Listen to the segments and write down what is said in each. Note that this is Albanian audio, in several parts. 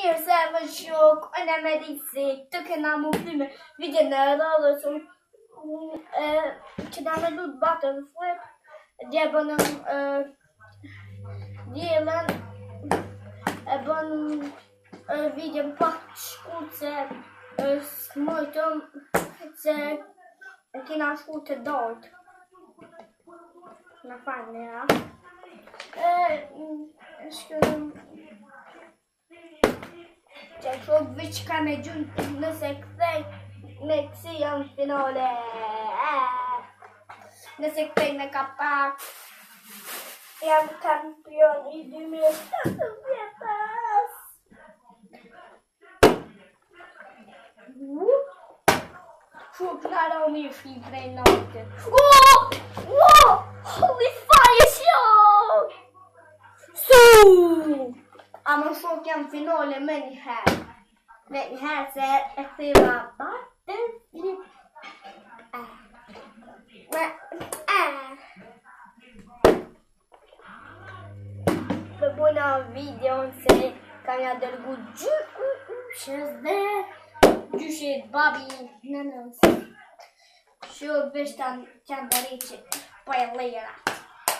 Nyilván sok, nem eddig szép, tökéletlen film, vigyenek arra, hogy csinálni egy butterflip, gyerben jelen, ebben vigyen patskúce, smojtom, se kínálskúce dalt. Na fajn, ja. Csak vyčkáme nexiam finale. Nesekpej nekapák. Jam kampion idő Šuplada umíšní prej notte. Holy fire show! Ama såg en final med här. Men här så är det butterflip. För båda videon så kan jag dra god känns det. Du ser Bobby nanas. Så bästa kan det inte spoilerat.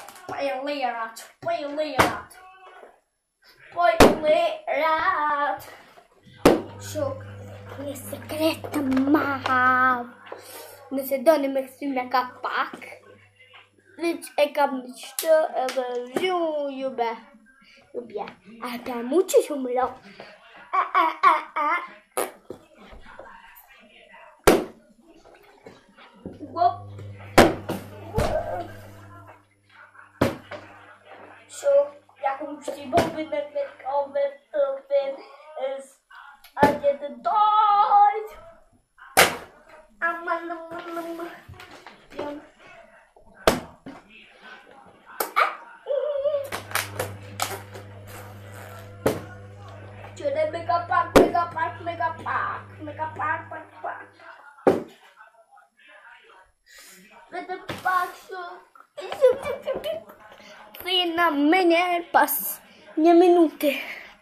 Spoilerat. Çok ne secreta mal. Nesse dono me kapak. Deci e cam niște iubea. Abia multe și umblă. So, acum știi, bombe is I get the died. Should I make a pack? With the pack, so 3 minute pas 2 minute.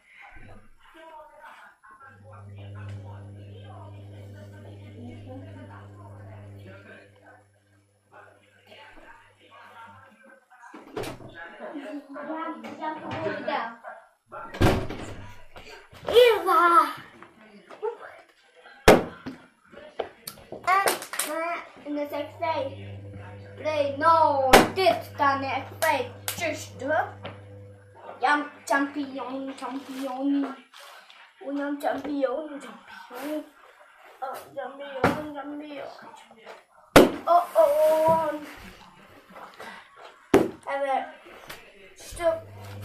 Eva! Ne sex day. Play no, dit dan ik play just Jam champion. Jam champion. Oh, champion. Oh. Evet. Stop.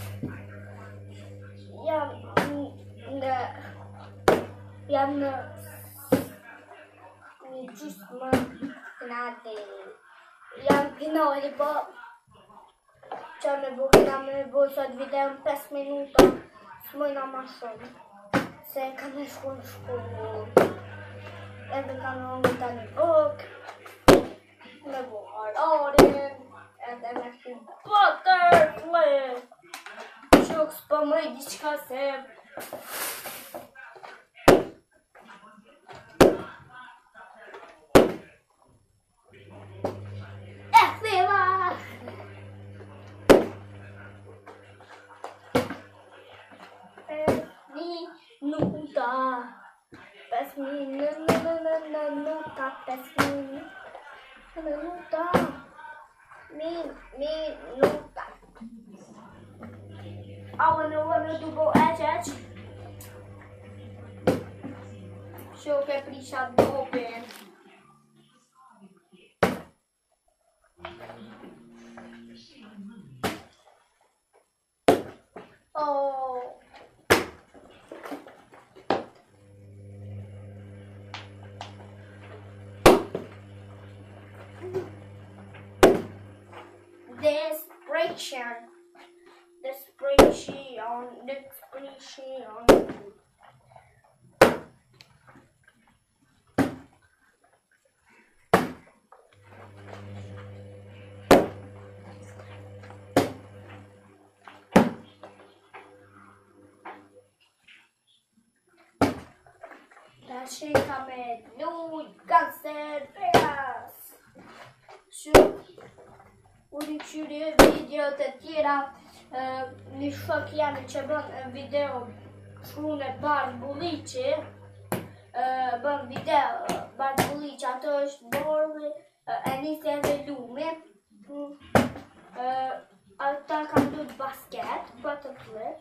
Just nade. Ginoli bo Czarny buchinamy, bo za 5 minut jsme na mašom. Se kame školšku. Ebe kame tady bok. Nebo Aladdin. Ebe si butterflip. Šok spamlidička se. Minuta. Ano dubou edge. Show que prišat do open. Oh. Desperation. käka med blod, cancer, Eris. Så, uličili video të tjera, një shok janë që bën video shkrune Bardh Bulliqi, bën video Bardh Bulliqi, ato është borë, Enis edhe Lumi, ata kanë luajtur basket, butterfly,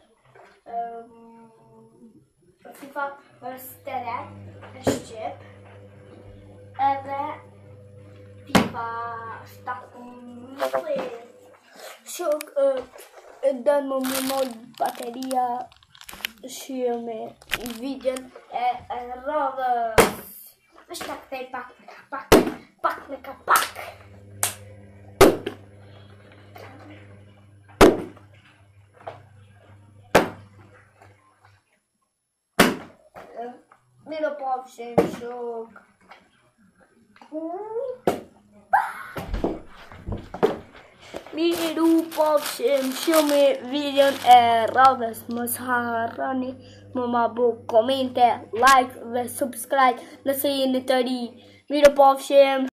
FIFA steret, Shqip, edhe FIFA 17. Shok dënë më mol bateria shio me videon e radhës. Është ta kthej pak me kapak. Miro povšem šok. Miru povšem shumë videon e radhës. Mos harroni më bëu komente, like dhe subscribe nëse jeni të ri. Miru povšem.